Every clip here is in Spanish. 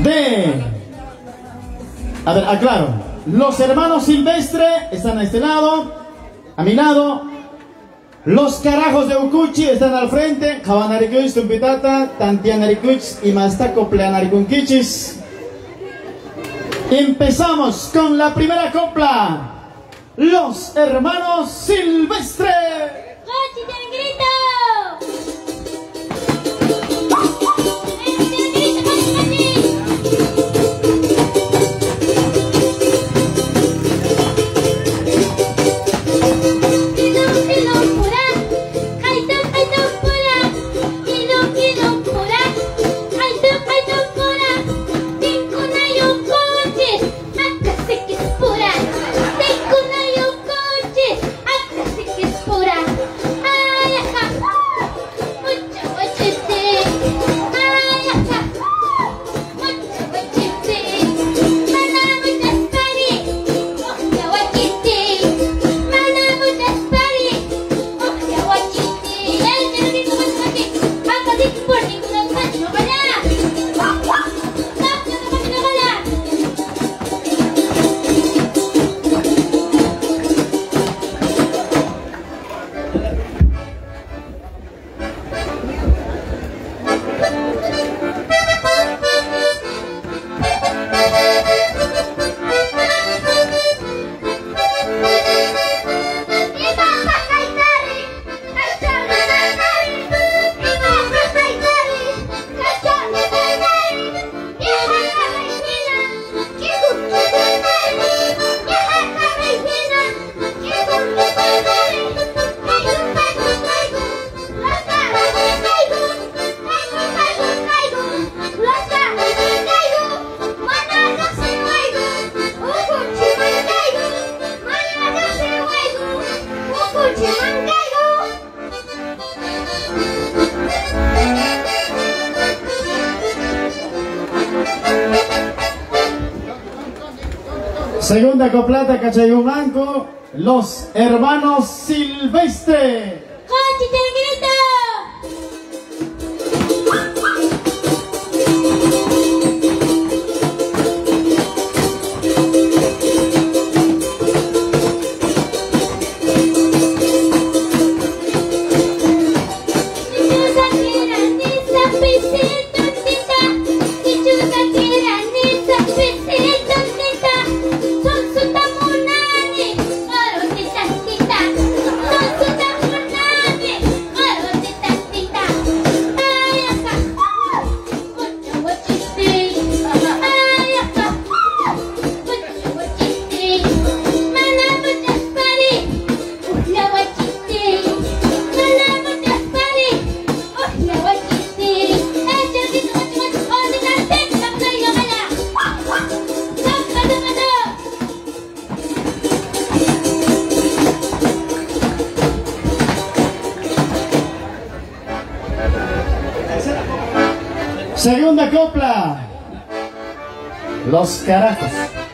de... A ver, aclaro. Los hermanos Silvestre están a este lado, a mi lado. Los carajos de Ucuchi están al frente. Javanarikuch, Tumpitata, Tantianarikuch y Mastacopleanarikunkichis. Empezamos con la primera copla. Los hermanos Silvestre. Segunda coplata, Cachayu Blanco, los hermanos Silvestre. Segunda copla, los carajos.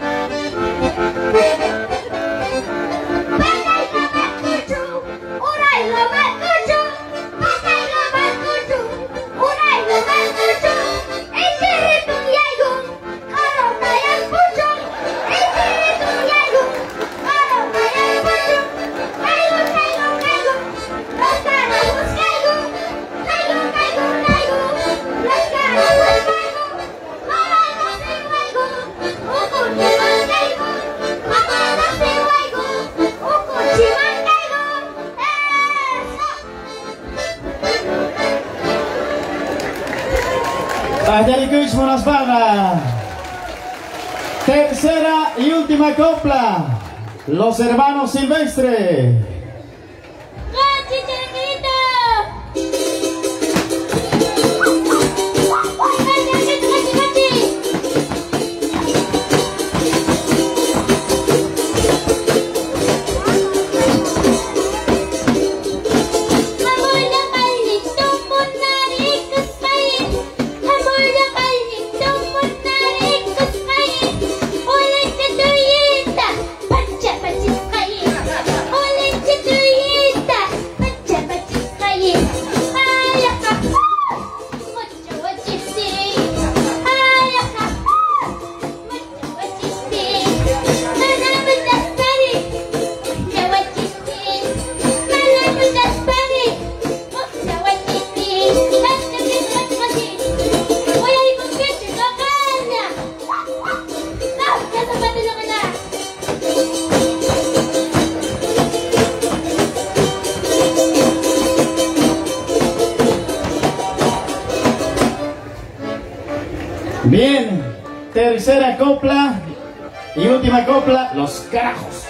Ayarikuch Monaspaga. Tercera y última copla, los hermanos Silvestre. Oleh Bien, tercera copla y última copla, los carajos.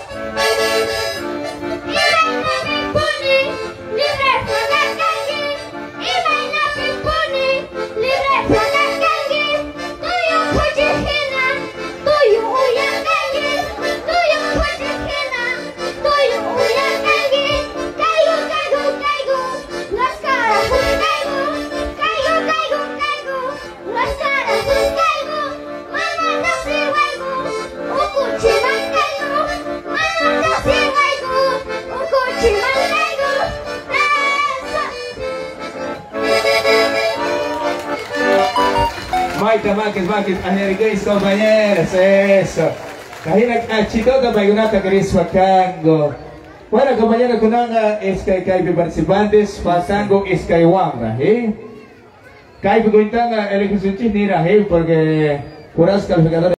Maquis, guys, compañeros, eso. Kahina chitota pagunata carisma cango. Bueno, compañeros, kunanga es que hay participantes, pasango es que wanga, Kai kuintanga elección chinira, porque curas calificadores.